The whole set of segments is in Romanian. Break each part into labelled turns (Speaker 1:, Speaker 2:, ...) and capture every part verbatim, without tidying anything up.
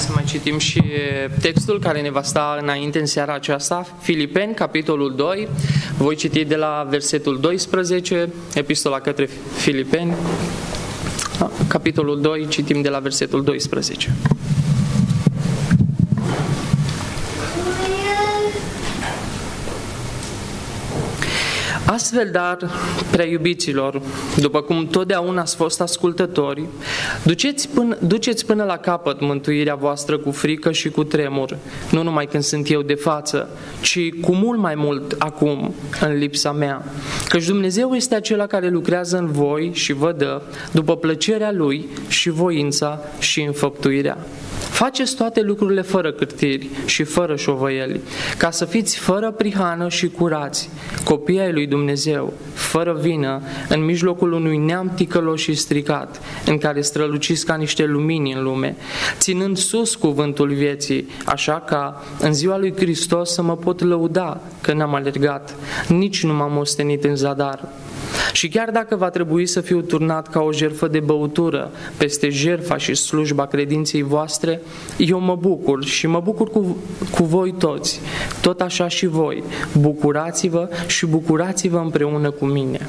Speaker 1: Haideți să mai citim și textul care ne va sta înainte în seara aceasta, Filipeni, capitolul doi. Voi citi de la versetul doisprezece, epistola către Filipeni, capitolul doi, citim de la versetul doisprezece. Astfel, dar, prea iubiților, după cum totdeauna ați fost ascultători, duceți până, duceți până la capăt mântuirea voastră cu frică și cu tremur, nu numai când sunt eu de față, ci cu mult mai mult acum, în lipsa mea. Căci Dumnezeu este acela care lucrează în voi și vă dă, după plăcerea Lui și voința și înfăptuirea. Faceți toate lucrurile fără cârtiri și fără șovăieli, ca să fiți fără prihană și curați, copii ai lui Dumnezeu, fără vină, în mijlocul unui neam ticălos și stricat, în care străluciți ca niște lumini în lume, ținând sus cuvântul vieții, așa ca în ziua lui Hristos să mă pot lăuda că n-am alergat, nici nu m-am ostenit în zadar. Și chiar dacă va trebui să fiu turnat ca o jertfă de băutură peste jertfa și slujba credinței voastre, eu mă bucur și mă bucur cu, cu voi toți, tot așa și voi. Bucurați-vă și bucurați-vă împreună cu mine.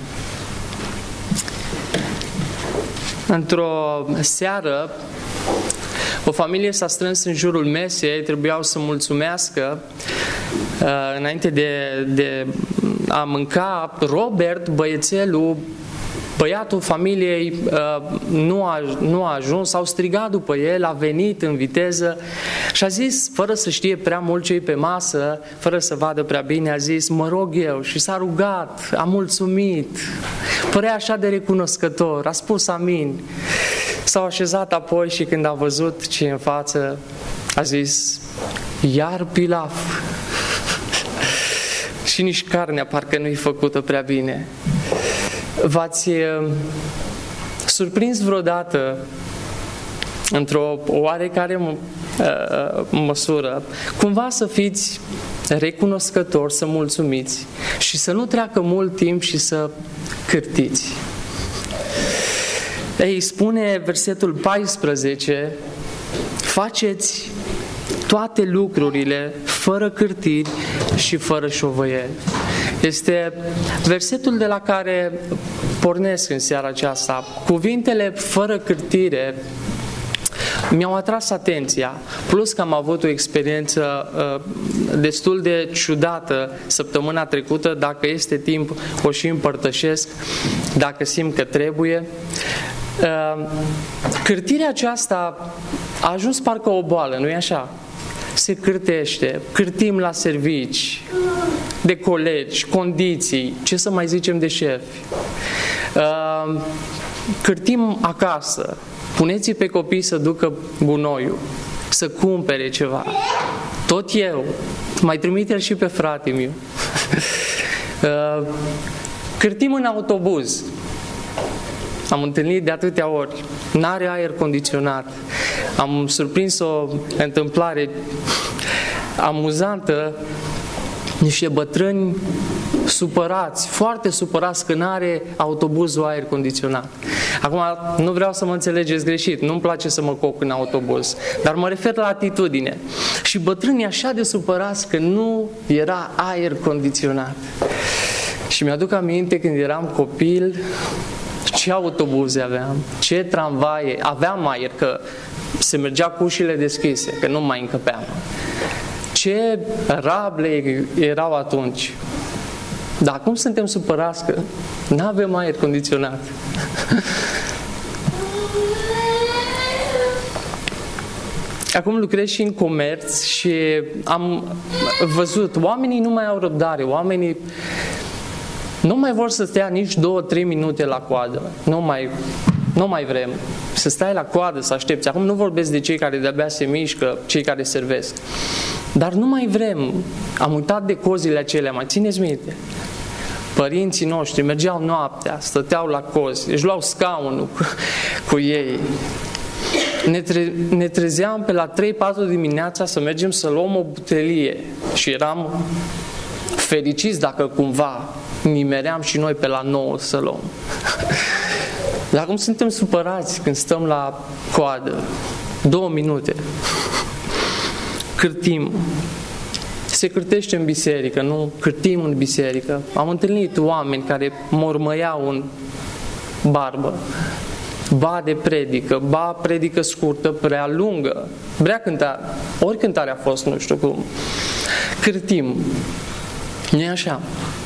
Speaker 1: Într-o seară, o familie s-a strâns în jurul mesei, trebuiau să mulțumească uh, înainte de, de a mânca. Robert, băiețelul, băiatul familiei, uh, nu, a, nu a ajuns, au strigat după el, a venit în viteză și a zis, fără să știe prea mult ce-i pe masă, fără să vadă prea bine, a zis, mă rog eu, și s-a rugat, a mulțumit, părea așa de recunoscător, a spus amin. S-au așezat apoi și când a văzut ce e în față, a zis, iar pilaf. Și nici carnea parcă nu-i făcută prea bine. V-ați surprins vreodată, într-o oarecare măsură, cumva să fiți recunoscători, să mulțumiți și să nu treacă mult timp și să cârtiți? Ei, spune versetul paisprezece, faceți toate lucrurile fără cârtiri și fără șovăieli. Este versetul de la care pornesc în seara aceasta. Cuvintele fără cârtire mi-au atras atenția, plus că am avut o experiență uh, destul de ciudată săptămâna trecută, dacă este timp o și împărtășesc, dacă simt că trebuie. Uh, cârtirea aceasta a ajuns parcă o boală, nu-i așa? Se cârtește, cârtim la servici, de colegi, condiții, ce să mai zicem de șefi. Uh, cârtim acasă, puneți-i pe copii să ducă gunoiul, să cumpere ceva. Tot eu, mai trimite-l și pe fratele meu. Uh, cârtim în autobuz. Am întâlnit de atâtea ori. N-are aer condiționat. Am surprins o întâmplare amuzantă. Niște bătrâni supărați, foarte supărați că n-are autobuzul aer condiționat. Acum, nu vreau să mă înțelegeți greșit, nu-mi place să mă coc în autobuz, dar mă refer la atitudine. Și bătrânii așa de supărați că nu era aer condiționat. Și mi-aduc aminte când eram copil, ce autobuze aveam, ce tramvaie, aveam aer, că se mergea cu ușile deschise, că nu mai încăpeam. Ce rable erau atunci. Dar acum suntem supărați că nu avem aer condiționat. Acum lucrez și în comerț și am văzut, oamenii nu mai au răbdare, oamenii nu mai vor să stea nici două, trei minute la coadă. Nu mai, nu mai vrem să stai la coadă, să aștepți. Acum nu vorbesc de cei care de-abia se mișcă, cei care servesc. Dar nu mai vrem. Am uitat de cozile acelea, mai țineți minte? Părinții noștri mergeau noaptea, stăteau la cozi, își luau scaunul cu, cu ei. Ne, tre- ne trezeam pe la trei patru dimineața să mergem să luăm o butelie și eram fericiți dacă cumva nimeream și noi pe la nouă să luăm. Dar acum suntem supărați când stăm la coadă. Două minute. Cârtim. Se cârtește în biserică, nu cârtim în biserică. Am întâlnit oameni care mormăiau în barbă. Ba de predică, ba predică scurtă, prea lungă, prea cântare, ori cântare a fost, nu știu cum. Cârtim. Nu-i așa?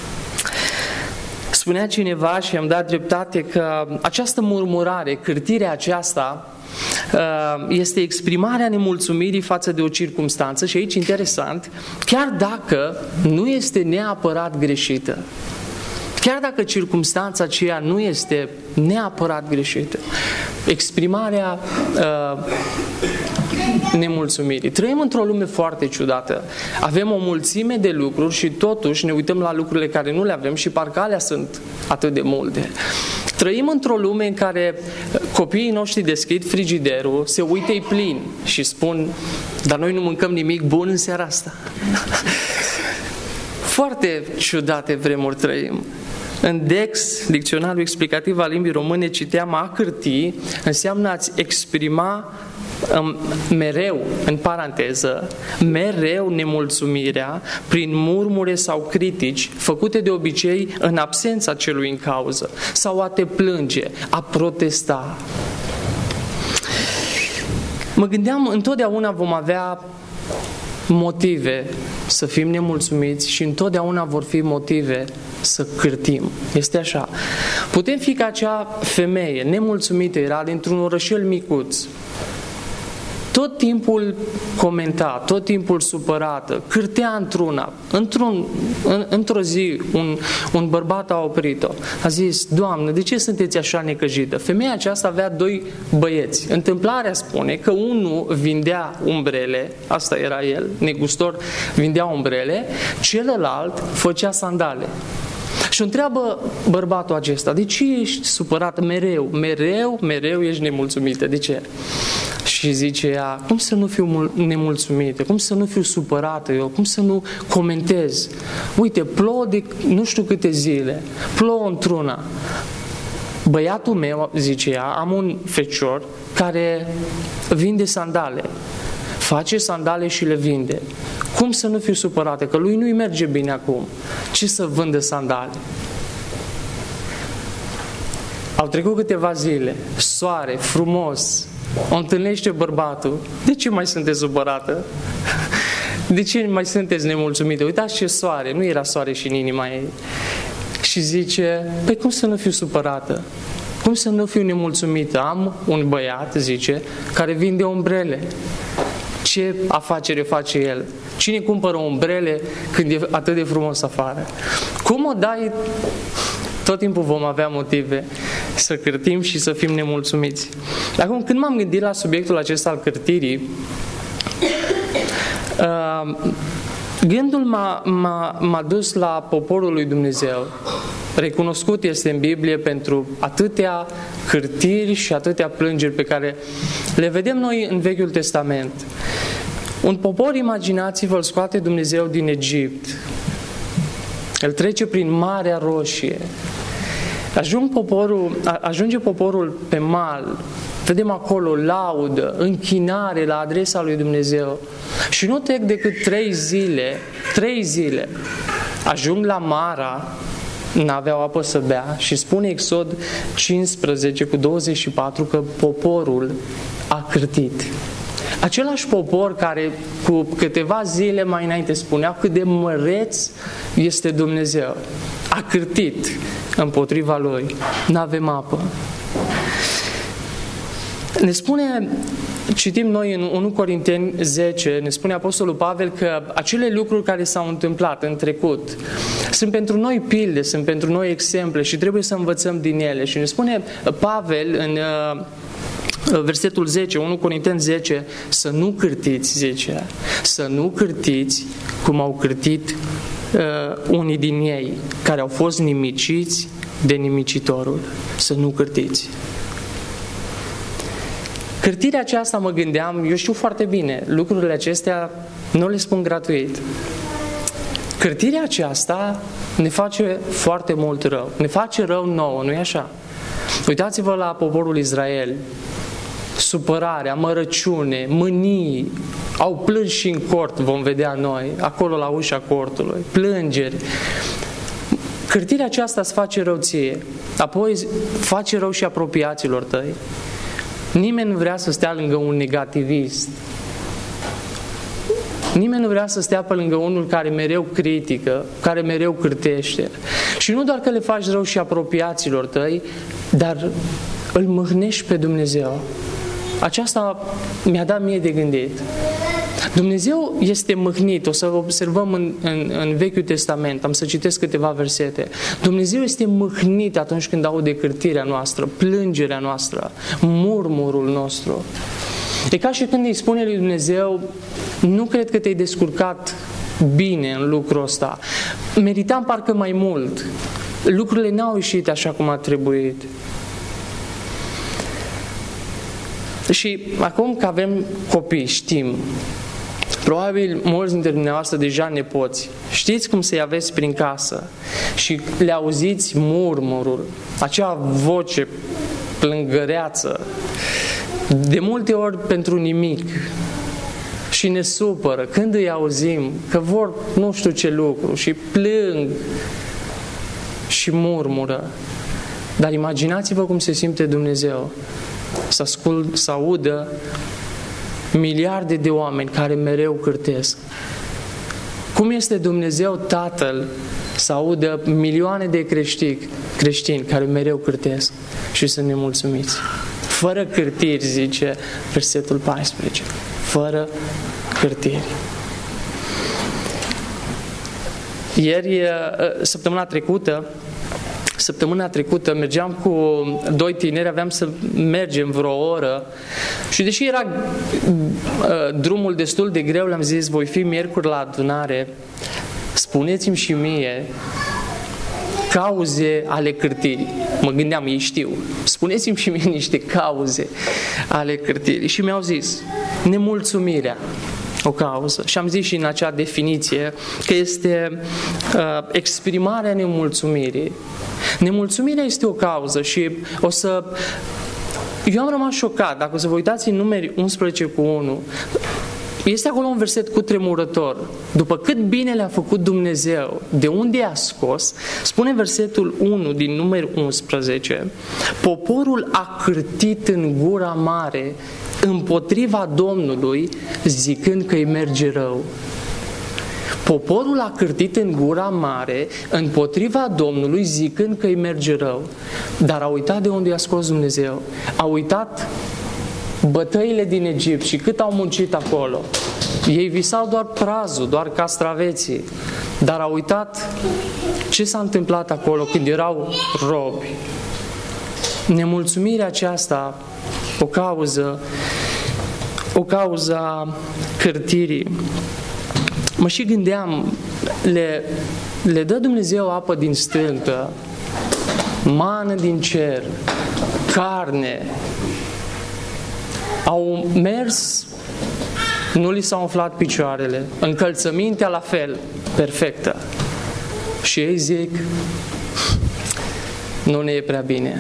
Speaker 1: Spunea cineva și am dat dreptate că această murmurare, cârtirea aceasta, este exprimarea nemulțumirii față de o circumstanță și aici interesant, chiar dacă nu este neapărat greșită. Chiar dacă circumstanța aceea nu este neapărat greșită. Exprimarea uh, nemulțumirii. Trăim într-o lume foarte ciudată. Avem o mulțime de lucruri și totuși ne uităm la lucrurile care nu le avem și parcă alea sunt atât de multe. Trăim într-o lume în care copiii noștri deschid frigiderul, se uită-i plin și spun, dar noi nu mâncăm nimic bun în seara asta. Foarte ciudate vremuri trăim. În Dex, Dicționarul Explicativ al Limbii Române, citeam a cârti înseamnă a-ți exprima um, mereu, în paranteză, mereu nemulțumirea prin murmure sau critici făcute de obicei în absența celui în cauză, sau a te plânge, a protesta. Mă gândeam, întotdeauna vom avea motive să fim nemulțumiți și întotdeauna vor fi motive să cârtim. Este așa. Putem fi ca acea femeie nemulțumită, era dintr-un orășel micuț. Tot timpul comenta, tot timpul supărată, cârtea într-una. Într-un, în, într-o zi, un, un bărbat a oprit-o. A zis, Doamnă, de ce sunteți așa necăjită? Femeia aceasta avea doi băieți. Întâmplarea spune că unul vindea umbrele, asta era el, negustor, vindea umbrele, celălalt făcea sandale. Și o întreabă bărbatul acesta, de ce ești supărat mereu, mereu, mereu ești nemulțumită, de ce? Și zice ea, cum să nu fiu nemulțumită, cum să nu fiu supărată eu, cum să nu comentez? Uite, plouă de nu știu câte zile, plouă într-una. Băiatul meu, zice ea, am un fecior care vinde sandale, face sandale și le vinde. Cum să nu fiu supărată? Că lui nu-i merge bine acum. Ce să vândă sandale? Au trecut câteva zile, soare, frumos, o întâlnește bărbatul. De ce mai sunteți supărată? De ce mai sunteți nemulțumită? Uitați ce soare, nu era soare și în inima ei. Și zice, păi cum să nu fiu supărată? Cum să nu fiu nemulțumită? Am un băiat, zice, care vinde umbrele. Ce afacere face el? Cine cumpără umbrele când e atât de frumos afară? Cum o dai? Tot timpul vom avea motive să cârtim și să fim nemulțumiți. Acum, când m-am gândit la subiectul acesta al cârtirii, gândul m-a, m-a, m-a dus la poporul lui Dumnezeu. Recunoscut este în Biblie pentru atâtea cârtiri și atâtea plângeri pe care le vedem noi în Vechiul Testament. Un popor, imaginați-vă, îl scoate Dumnezeu din Egipt. Îl trece prin Marea Roșie. Ajung poporul, ajunge poporul pe mal. Vedem acolo laudă, închinare la adresa lui Dumnezeu. Și nu trec decât trei zile, trei zile. Ajung la Mara, n-aveau apă să bea și spune Exod cincisprezece cu douăzeci și patru că poporul a cârtit. Același popor care cu câteva zile mai înainte spunea cât de măreț este Dumnezeu, a cârtit împotriva lui. N-avem apă. Ne spune, citim noi în unu Corinteni zece, ne spune Apostolul Pavel că acele lucruri care s-au întâmplat în trecut sunt pentru noi pilde, sunt pentru noi exemple și trebuie să învățăm din ele. Și ne spune Pavel în versetul zece, unu Corinteni zece, să nu cârtiți, zice, să nu cârtiți cum au cârtit uh, unii din ei, care au fost nimiciți de nimicitorul. Să nu cârtiți. Cârtirea aceasta, mă gândeam, eu știu foarte bine, lucrurile acestea nu le spun gratuit. Cârtirea aceasta ne face foarte mult rău. Ne face rău nouă, nu-i așa? Uitați-vă la poporul Israel. supărare, amărăciune, mânii, au plâns și în cort, vom vedea noi, acolo la ușa cortului, plângeri. Cârtirea aceasta îți face rău ție, apoi face rău și apropiaților tăi. Nimeni nu vrea să stea lângă un negativist. Nimeni nu vrea să stea pe lângă unul care mereu critică, care mereu cârtește. Și nu doar că le faci rău și apropiaților tăi, dar îl mâhnești pe Dumnezeu. Aceasta mi-a dat mie de gândit. Dumnezeu este mâhnit, o să observăm în, în, în Vechiul Testament, am să citesc câteva versete. Dumnezeu este mâhnit atunci când aude cârtirea noastră, plângerea noastră, murmurul nostru. E ca și când îi spune lui Dumnezeu, nu cred că te-ai descurcat bine în lucrul ăsta. Meritam parcă mai mult. Lucrurile n-au ieșit așa cum a trebuit. Și acum că avem copii, știm, probabil mulți dintre dumneavoastră deja nepoți, știți cum să-i aveți prin casă și le auziți murmurul, acea voce plângăreață, de multe ori pentru nimic, și ne supără când îi auzim că vor nu știu ce lucru și plâng și murmură. Dar imaginați-vă cum se simte Dumnezeu să, ascult, să audă miliarde de oameni care mereu cârtesc. Cum este Dumnezeu Tatăl să audă milioane de creștini, creștini care mereu cârtesc și sunt nemulțumiți. Fără cârtiri, zice versetul paisprezece. Fără cârtiri. Ieri, săptămâna trecută, Săptămâna trecută mergeam cu doi tineri, aveam să mergem vreo oră și deși era uh, drumul destul de greu, le-am zis, voi fi miercuri la adunare, spuneți-mi și mie cauze ale cârtirii. Mă gândeam, ei știu, spuneți-mi și mie niște cauze ale cârtirii. Și mi-au zis, nemulțumirea, o cauză. Și am zis și în acea definiție că este uh, exprimarea nemulțumirii. Nemulțumirea este o cauză și o să... Eu am rămas șocat, dacă o să vă uitați în Numeri unsprezece cu unu, este acolo un verset cutremurător. După cât bine le-a făcut Dumnezeu, de unde i-a scos, spune versetul unu din Numeri unsprezece, poporul a cârtit în gura mare împotriva Domnului, zicând că îi merge rău. Poporul a cârtit în gura mare împotriva Domnului, zicând că îi merge rău. Dar a uitat de unde i-a scos Dumnezeu. A uitat bătăile din Egipt și cât au muncit acolo. Ei visau doar prazul, doar castraveții. Dar au uitat ce s-a întâmplat acolo când erau robi. Nemulțumirea aceasta, o cauză, o cauza cârtirii. Mă și gândeam, le, le dă Dumnezeu apă din stâncă, mană din cer, carne. Au mers, nu li s-au umflat picioarele, încălțămintea la fel, perfectă. Și ei zic, nu ne e prea bine,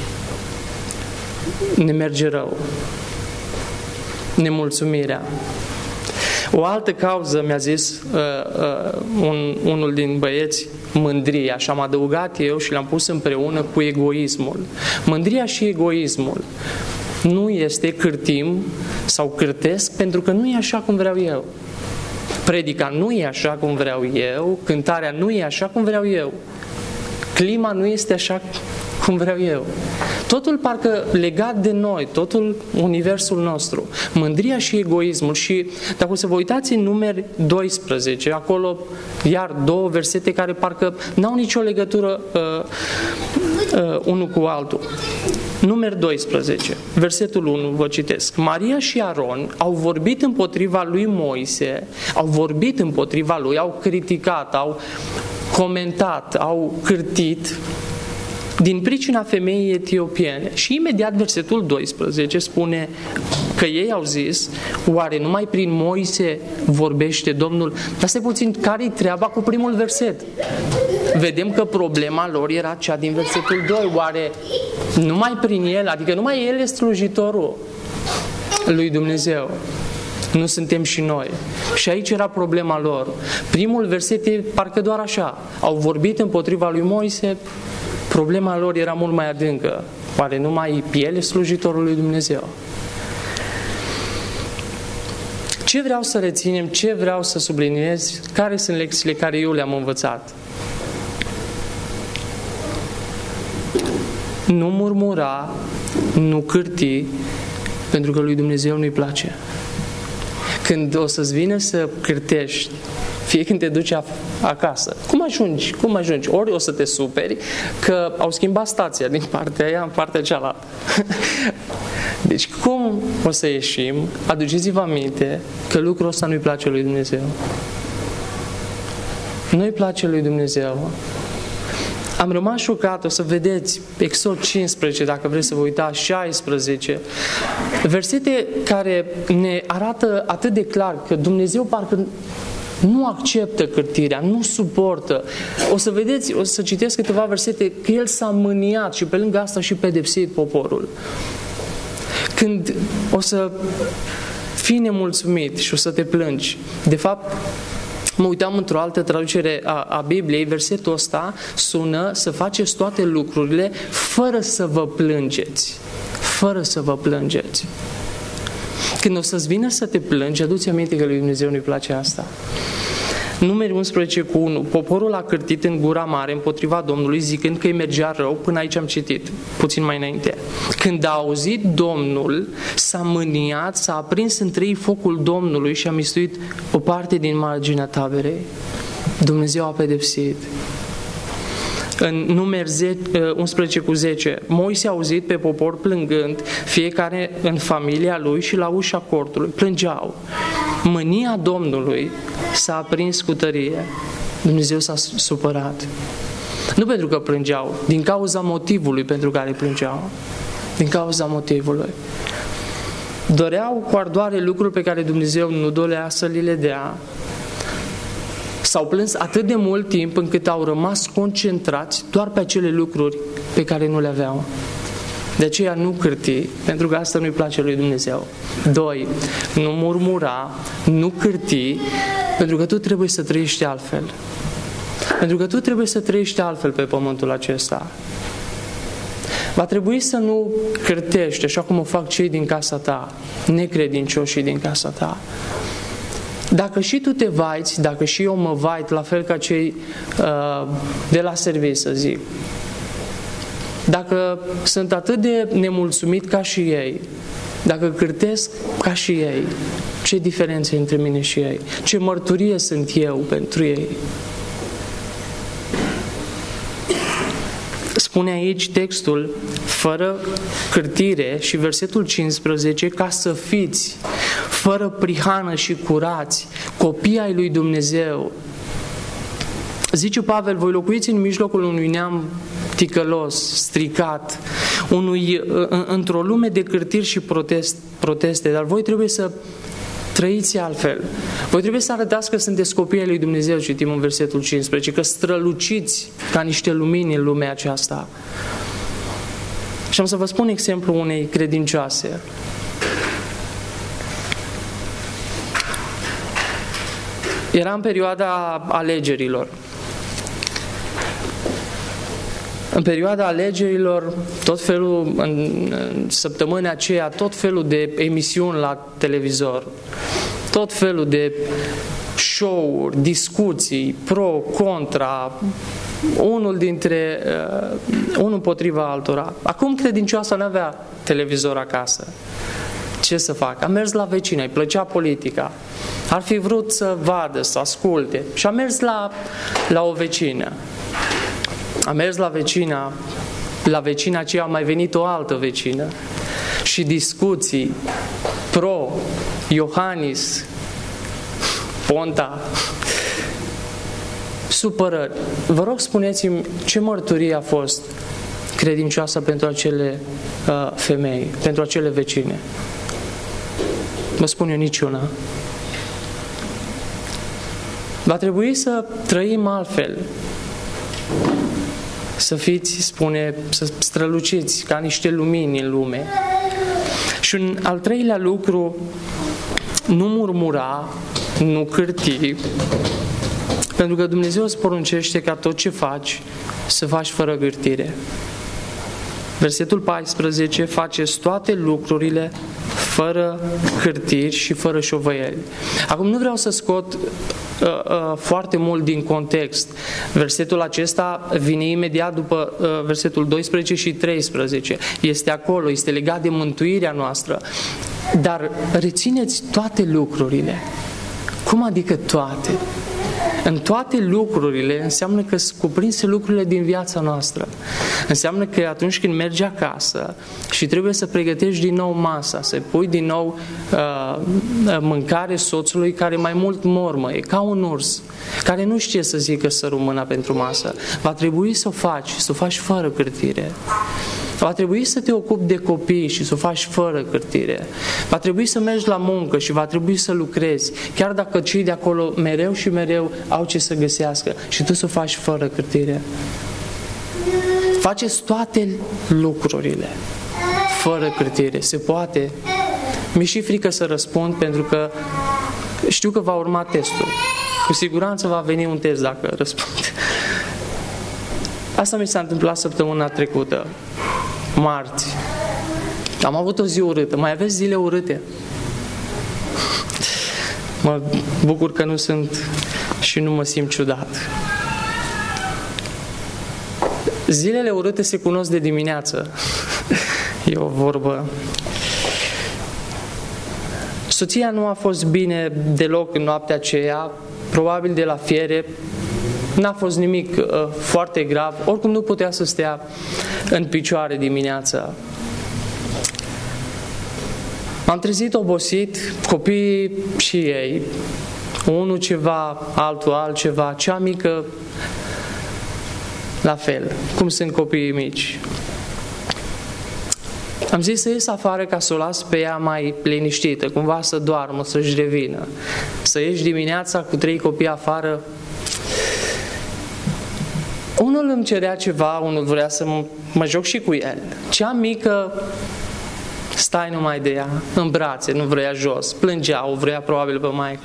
Speaker 1: ne merge rău, nemulțumirea. O altă cauză, mi-a zis uh, uh, un, unul din băieți, mândria, și am adăugat eu și l-am pus împreună cu egoismul. Mândria și egoismul nu este cârtim sau cârtesc pentru că nu e așa cum vreau eu. Predica nu e așa cum vreau eu, cântarea nu e așa cum vreau eu, clima nu este așa cum vreau eu. Totul parcă legat de noi, totul universul nostru. Mândria și egoismul. Și dacă o să vă uitați în Numeri doisprezece, acolo iar două versete care parcă n-au nicio legătură uh, uh, unul cu altul. Numeri doisprezece, versetul unu, vă citesc. Maria și Aron au vorbit împotriva lui Moise, au vorbit împotriva lui, au criticat, au comentat, au cârtit din pricina femeii etiopiene. Și imediat versetul doisprezece spune că ei au zis, oare numai prin Moise vorbește Domnul? Dar stai puțin, care-i treaba cu primul verset? Vedem că problema lor era cea din versetul doi. Oare numai prin el, adică numai el e slujitorul? lui Dumnezeu. Nu suntem și noi. Și aici era problema lor. Primul verset e parcă doar așa. Au vorbit împotriva lui Moise, problema lor era mult mai adâncă. Oare nu mai piele slujitorul lui Dumnezeu? Ce vreau să reținem, ce vreau să subliniez, care sunt lecțiile care eu le-am învățat? Nu murmura, nu cârti, pentru că lui Dumnezeu nu-i place. Când o să-ți vină să cârtești, fie când te duci acasă, cum ajungi? Cum ajungi? Ori o să te superi că au schimbat stația din partea aia în partea cealaltă. Deci cum o să ieșim? Aduceți-vă aminte că lucrul ăsta nu-i place lui Dumnezeu. Nu-i place lui Dumnezeu. Am rămas șocat, o să vedeți Exod cincisprezece, dacă vreți să vă uitați, șaisprezece, versete care ne arată atât de clar că Dumnezeu parcă nu acceptă cârtirea, nu suportă. O să vedeți, o să citesc câteva versete, că El s-a mâniat și pe lângă asta și pedepsit poporul. Când o să fii nemulțumit și o să te plângi, de fapt, mă uitam într-o altă traducere a, a Bibliei, versetul ăsta sună să faceți toate lucrurile fără să vă plângeți. Fără să vă plângeți. Când o să-ți vină să te plângi, adu-ți aminte că lui Dumnezeu nu-i place asta. Numeri unsprezece cu unu. Poporul a cârtit în gura mare împotriva Domnului, zicând că îi mergea rău. Până aici am citit, puțin mai înainte. Când a auzit Domnul, s-a mâniat, s-a aprins între ei focul Domnului și a mistuit o parte din marginea taberei. Dumnezeu a pedepsit. În Numeri unsprezece cu zece, Moise a auzit pe popor plângând, fiecare în familia lui și la ușa cortului. Plângeau. Mânia Domnului s-a aprins cu tărie. Dumnezeu s-a supărat. Nu pentru că plângeau, din cauza motivului pentru care plângeau. Din cauza motivului. Doreau cu ardoare lucruri pe care Dumnezeu nu dorea să li le dea. S-au plâns atât de mult timp încât au rămas concentrați doar pe acele lucruri pe care nu le aveau. De aceea nu cârti, pentru că asta nu-i place lui Dumnezeu. Doi, nu murmura, nu cârti, pentru că tu trebuie să trăiești altfel. Pentru că tu trebuie să trăiești altfel pe pământul acesta. Va trebui să nu cârtești, așa cum o fac cei din casa ta, necredincioșii din casa ta. Dacă și tu te vaiți, dacă și eu mă vait, la fel ca cei uh, de la serviciu, să zic, dacă sunt atât de nemulțumit ca și ei, dacă cârtesc ca și ei, ce diferență între mine și ei? Ce mărturie sunt eu pentru ei? Spune aici textul, fără cârtire, și versetul cincisprezece, ca să fiți fără prihană și curați, copii ai lui Dumnezeu. Zice Pavel, voi locuiți în mijlocul unui neam ticălos, stricat, unui, într-o lume de cârtiri și protest, proteste, dar voi trebuie să trăiți altfel. Voi trebuie să arătați că sunteți copii ai lui Dumnezeu, citim în versetul cincisprezece, că străluciți ca niște lumini în lumea aceasta. Și am să vă spun exemplu unei credincioase. Era în perioada alegerilor. În perioada alegerilor, tot felul, în, în săptămâna aceea, tot felul de emisiuni la televizor, tot felul de show-uri, discuții, pro, contra, unul dintre, uh, unul împotriva altora. Acum credincioasa nu avea televizor acasă. Ce să fac? A mers la vecina, îi plăcea politica. Ar fi vrut să vadă, să asculte. Și a mers la, la o vecină. A mers la vecina, la vecina aceea a mai venit o altă vecină. Și discuții pro, Iohannis, Ponta, supărări. Vă rog, spuneți-mi ce mărturie a fost credincioasă pentru acele uh, femei, pentru acele vecine. Vă spun eu, niciuna. Va trebui să trăim altfel. Să fiți, spune, să străluciți ca niște lumini în lume. Și Și un al treilea lucru, nu murmura, nu cârti, pentru că Dumnezeu îți poruncește ca tot ce faci să faci fără cârtire. Versetul paisprezece, faceți toate lucrurile fără cârtiri și fără șovăieli. Acum nu vreau să scot uh, uh, foarte mult din context. Versetul acesta vine imediat după uh, versetul doisprezece și treisprezece. Este acolo, este legat de mântuirea noastră. Dar rețineți toate lucrurile. Cum adică toate? În toate lucrurile înseamnă că sunt cuprinse lucrurile din viața noastră. Înseamnă că atunci când mergi acasă și trebuie să pregătești din nou masa, să pui din nou uh, mâncare soțului care mai mult mormă, e ca un urs, care nu știe să zică să rămână pentru masă. Va trebui să o faci, să o faci fără cârtire. Va trebui să te ocupi de copii și să o faci fără cârtire. Va trebui să mergi la muncă și va trebui să lucrezi, chiar dacă cei de acolo mereu și mereu au ce să găsească, și tu să o faci fără cârtire. Faceți toate lucrurile fără cârtire. Se poate? Mi-e și frică să răspund, pentru că știu că va urma testul. Cu siguranță va veni un test dacă răspund. Asta mi s-a întâmplat săptămâna trecută, marți. Am avut o zi urâtă. Mai aveți zile urâte? Mă bucur că nu sunt și nu mă simt ciudat. Zilele urâte se cunosc de dimineață. E o vorbă. Soția nu a fost bine deloc în noaptea aceea, probabil de la fiere. N-a fost nimic uh, foarte grav, oricum nu putea să stea în picioare dimineața. M-am trezit obosit, copiii și ei, unul ceva, altul altceva, cea mică la fel, cum sunt copiii mici. Am zis să ies afară ca să o las pe ea mai liniștită, cumva să doarmă, să-și revină. Să ieși dimineața cu trei copii afară. Unul îmi cerea ceva, unul vrea să mă, mă joc și cu el. Cea mică, stai numai de ea, în brațe, nu vrea jos, plângea, o vrea probabil pe maică.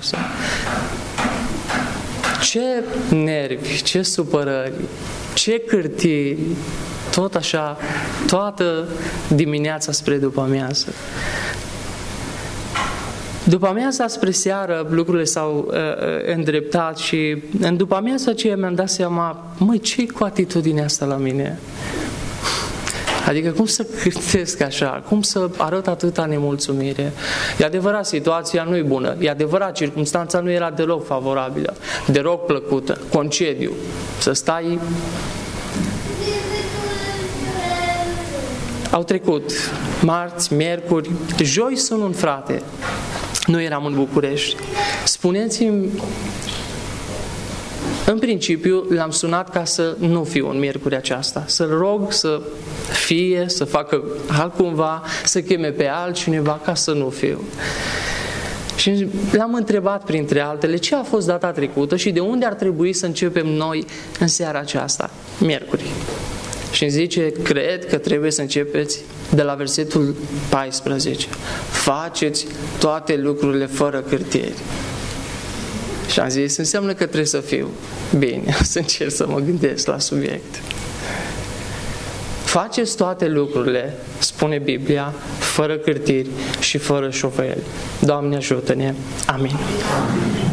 Speaker 1: Ce nervi, ce supărări, ce cârtiri, tot așa, toată dimineața spre după amiază. După amiaza spre seară lucrurile s-au uh, îndreptat și în după amiaza aceea mi-am dat seama, măi, ce-i cu atitudinea asta la mine? Adică cum să cârtesc așa? Cum să arăt atâta nemulțumire? E adevărat, situația nu e bună. E adevărat, circumstanța nu era deloc favorabilă, deloc plăcută. Concediu. Să stai... Au trecut marți, miercuri, joi sun un frate. Nu eram în București. Spuneți-mi, în principiu l-am sunat ca să nu fiu în miercuri aceasta, să-l rog să fie, să facă altcumva, să cheme pe altcineva ca să nu fiu. Și l-am întrebat printre altele ce a fost data trecută și de unde ar trebui să începem noi în seara aceasta, miercuri. Și îmi zice, cred că trebuie să începeți de la versetul paisprezece. Faceți toate lucrurile fără cârtieri. Și am zis, înseamnă că trebuie să fiu bine, să încerc să mă gândesc la subiect. Faceți toate lucrurile, spune Biblia, fără cârtiri și fără șovăieli. Doamne ajută-ne. Amin.